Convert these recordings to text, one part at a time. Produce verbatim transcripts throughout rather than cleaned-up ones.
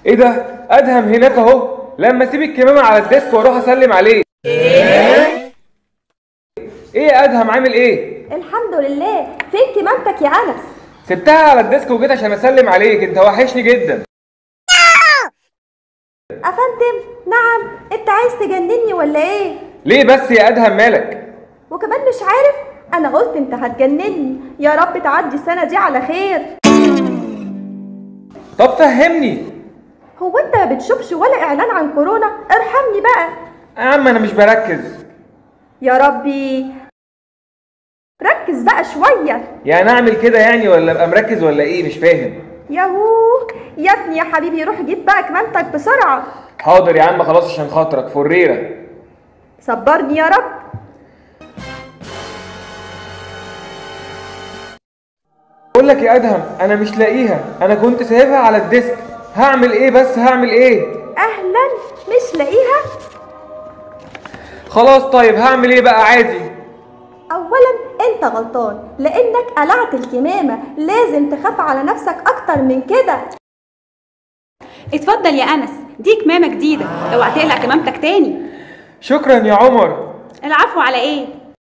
ايه ده؟ ادهم هناك اهو. لما اسيب الكمامه على الديسك واروح اسلم عليه. ايه؟ ايه يا ادهم عامل ايه؟ الحمد لله. فين كمامتك يا انس؟ سبتها على الديسك وجيت عشان اسلم عليك، انت وحشني جدا. افندم نعم، انت عايز تجنني ولا ايه؟ ليه بس يا ادهم مالك؟ وكمان مش عارف؟ انا قلت انت هتجنني. يا رب تعدي السنه دي على خير. طب فهمني. هو انت ما بتشوفش ولا اعلان عن كورونا؟ ارحمني بقى يا عم انا مش بركز. يا ربي ركز بقى شويه. يعني اعمل كده يعني ولا ابقى مركز ولا ايه؟ مش فاهم. ياهو يا ابني يا حبيبي، روح جيب بقى كمامتك بسرعه. حاضر يا عم خلاص عشان خاطرك فريره. صبرني يا رب. بقول لك يا ادهم انا مش لاقيها، انا كنت سايبها على الديسك. هعمل ايه بس؟ هعمل ايه؟ اهلا، مش لاقيها؟ خلاص طيب هعمل ايه بقى؟ عادي. اولا انت غلطان لانك قلعت الكمامه، لازم تخاف على نفسك اكتر من كده. اتفضل يا انس، دي كمامه جديده، اوعى تقلع كمامتك تاني. شكرا يا عمر. العفو على ايه؟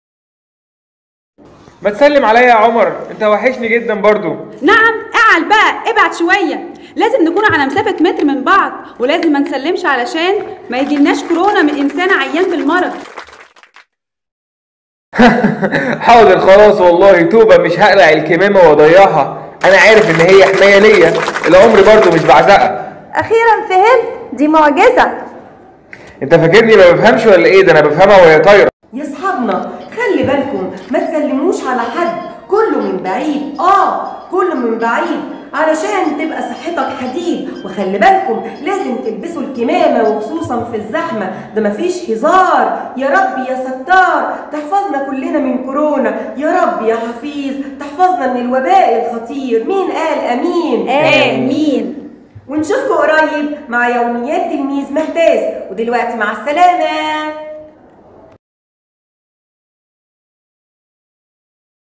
ما تسلم عليا يا عمر، انت وحشني جدا برضو. نعم اعل بقى، ابعد شويه، لازم نكون على مسافه متر من بعض، ولازم ما نسلمش علشان ما يجيلناش كورونا من انسان عيان بالمرض. حاضر خلاص والله توبه، مش هقلع الكمامه واضيعها، انا عارف ان هي حمايه ليا، العمر برضو مش بعزقها. اخيرا فهمت، دي معجزه. انت فاكرني ما بفهمش ولا ايه؟ ده انا بفهمها وهي طايره. يا اصحابنا خلي بالكم ما تسلموش على حد، كله من بعيد. اه كله من بعيد علشان تبقى صحتك حديد. وخلي بالكم لازم تلبسوا الكمامه وخصوصا في الزحمه، ده مفيش هزار. يا رب يا ستار تحفظنا كلنا من كورونا، يا رب يا حفيظ تحفظنا من الوباء الخطير. مين قال امين؟ امين. ونشوفكم قريب مع يوميات تلميذ مهتاز، ودلوقتي مع السلامه.